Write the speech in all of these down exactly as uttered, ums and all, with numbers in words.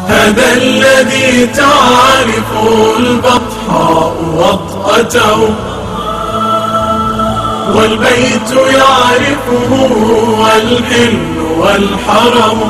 هذا الذي تعرف البطحاء وطأته، والبيت يعرفه والحل والحرم.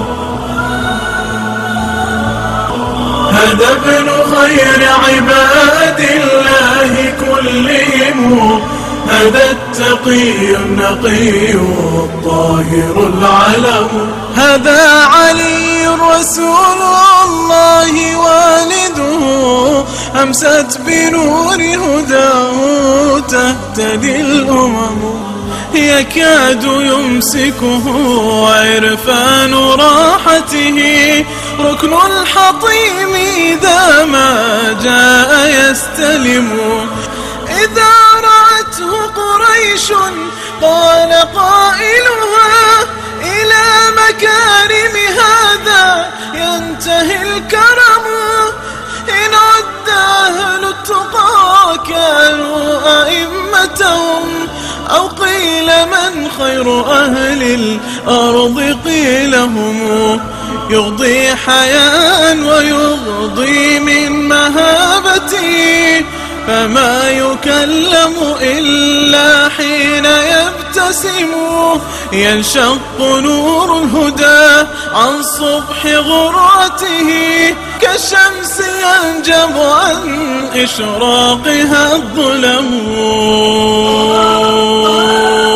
هذا ابن خير عباد الله كلهم، هذا التقي النقي الطاهر العلم. هذا علي رسول الله والده، أمست بنور هداه تهتدي الأمم. يكاد يمسكه عرفان راحته، ركن الحطيم إذا ما جاء يستلم. إذا رأته قريش قال قائلها، إلى مكارم هذا ينتهي الكرم. إن عد أهل التقى كانوا أئمتهم، أو قيل من خير أهل الأرض قيل هم. يغضي حياء ويغضي من مهابته، فما يكلم إلا حين يبتسم. ينشق نور الهدى عن صبح غرته، كالشمس ينجب عن إشراقها الظلم.